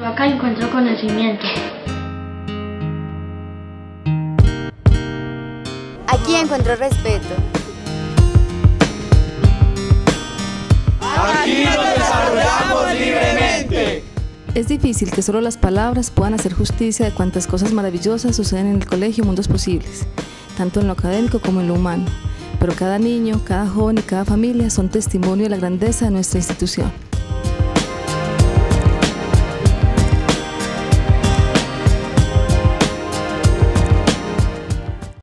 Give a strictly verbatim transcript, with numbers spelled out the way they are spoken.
Yo acá encuentro conocimiento. Aquí encuentro respeto. Aquí nos desarrollamos libremente. Es difícil que solo las palabras puedan hacer justicia de cuántas cosas maravillosas suceden en el colegio y mundos posibles, tanto en lo académico como en lo humano. Pero cada niño, cada joven y cada familia son testimonio de la grandeza de nuestra institución.